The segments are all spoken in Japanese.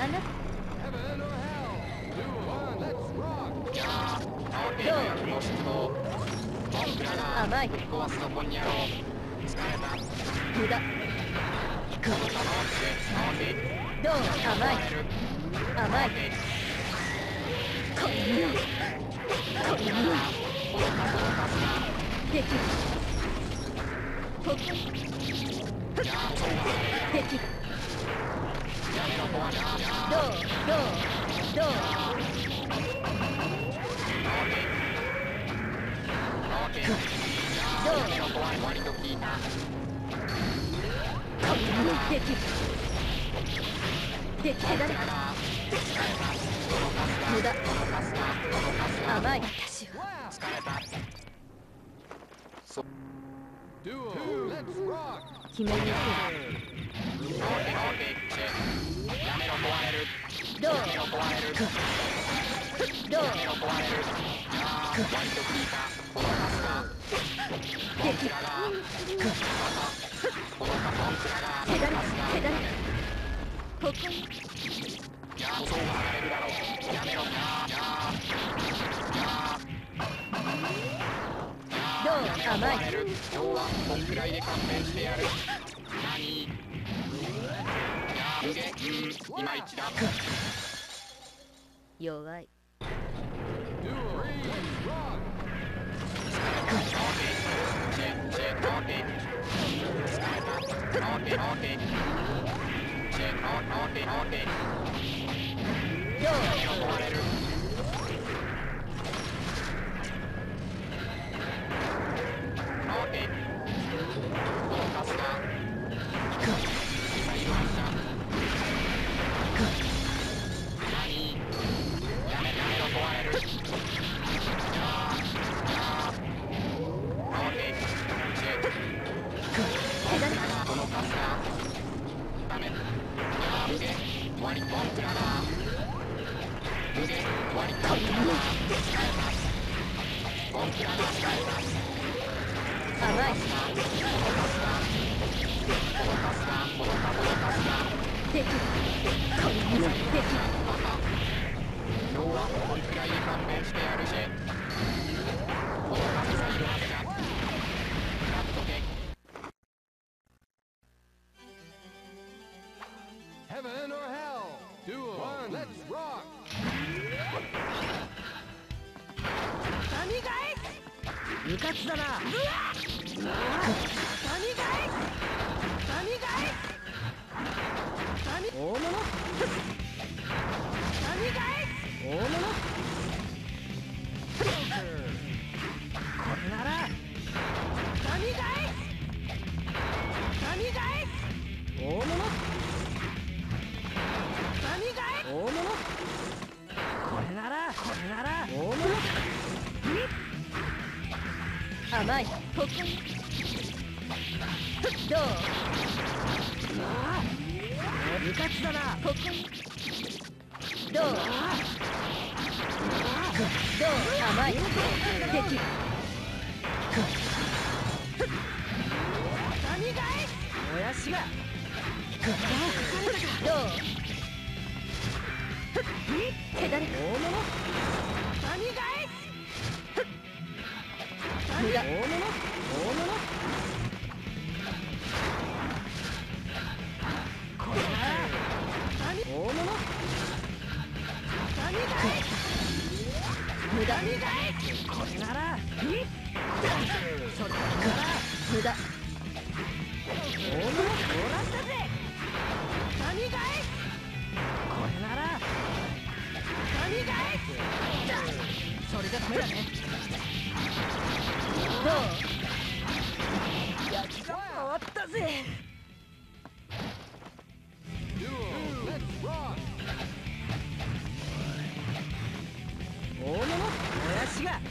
あなた甘い無駄どう甘い甘いこのものこのものできるここできるどうどうこのものできるできて誰か無駄甘い私は決めに行くどうどうできる手だれ手だれここにどう甘い今日はこんくらいで勘弁してやる。何いまいちだ。 弱いどう甘いできるこのものできる今日はこんくらいで勘弁してやるし。このカスさいるはずだ。やっとけ。 Heaven or hell? Duel. One. Let's rock. 神がい部活だな神がい神がい神大物神がい大物これなら神がい神がい大物神がい大物これなら大物甘いここにどう部活だなここにどう甘いできる神がいもやしがどう手だれ大物神がい無駄大物大物これなら神大物神がい無駄神がいこれならそれなら無駄大物もらったぜ神がいこれなら神がいそれじゃダメだねどうやつが回ったぜ Duel. Let's rock. 大物もやしが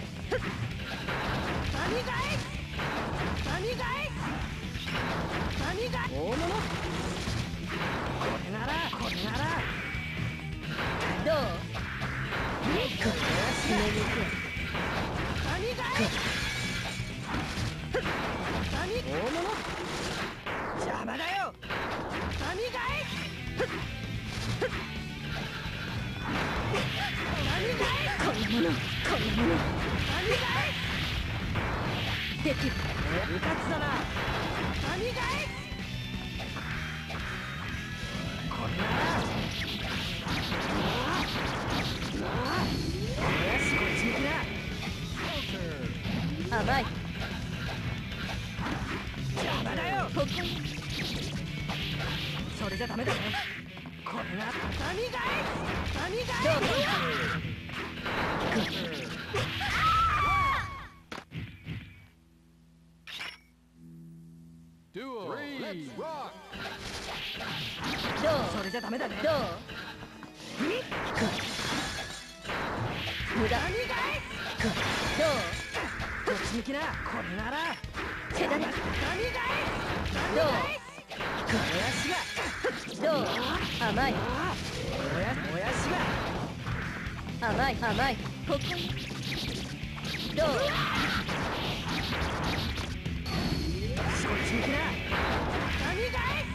神がい神がい神がい大物これならどう決めに行くこんなものできる。 部活だな。神がい。これなら。よし、こっち向きな。 甘い。 邪魔だよ。 ここそれじゃダメだね。これが神がい。神どがい。 Duel. Let's rock. どうそれじゃダメだね。 どう無駄。 神がい。 どこっち向きな。これなら。 う手だね。 神がい。 どう親しが。 どう甘い。 親しが。 甘い甘い。ここどうこっち向きな。神がい。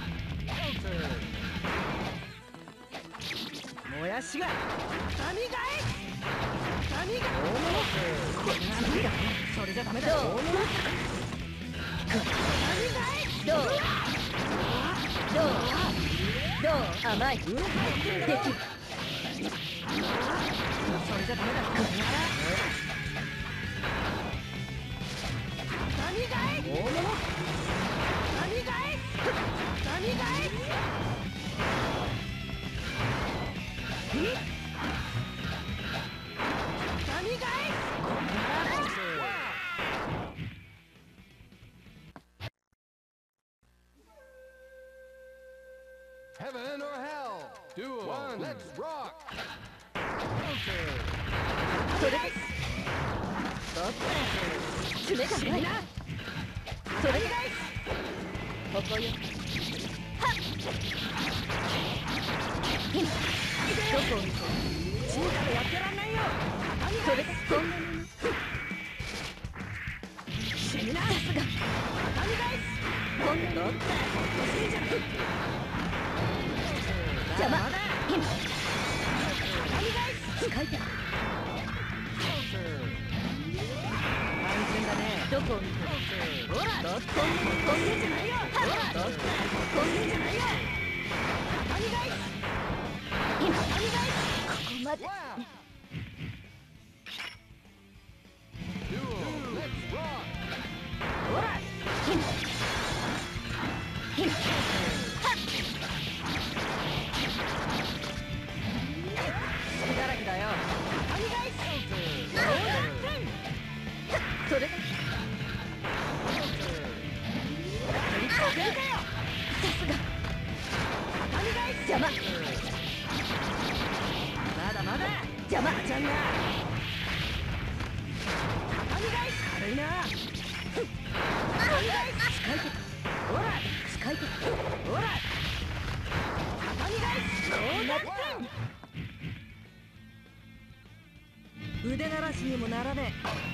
もやしが。神がい。神が。大物。これが無理だ。それじゃダメだ。 どう大物。神がい。 どうどうどう甘い。できる。 それじゃダメだ。これなら。神がい。大物。神がい。神がい。神がい。これなら。 Heaven or hell. Duel. One. Let's rock. それで冷たくない。それでここよ。はっ今どこを見て中華でやってらんないよ。 それでこんなもの死ぬな。 さすが神がい。 こんなのいいじゃん。 邪魔。今神がい。 使いたい。 安全だね。 どこを見てほら。 こんなんじゃないよ。 ほら。 こんなんじゃないよ。 神がい。 今神がい。 ここまで Wow. Duel. Let's rock. ほら。 今はっ隙だらけだよ。神がい。 それでさすが神がい。 邪魔まだまだ。 邪魔ちゃんが。神がい。軽いな。神がい。 使いたいほら。 使いたいほら。神がい。そうなってん。腕慣らしにもならねえ。